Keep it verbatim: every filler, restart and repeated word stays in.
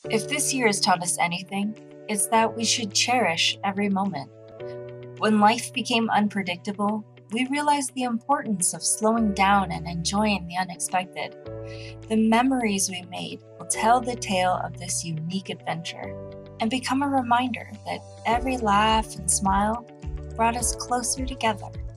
If this year has taught us anything, it's that we should cherish every moment. When life became unpredictable, we realized the importance of slowing down and enjoying the unexpected. The memories we made will tell the tale of this unique adventure and become a reminder that every laugh and smile brought us closer together.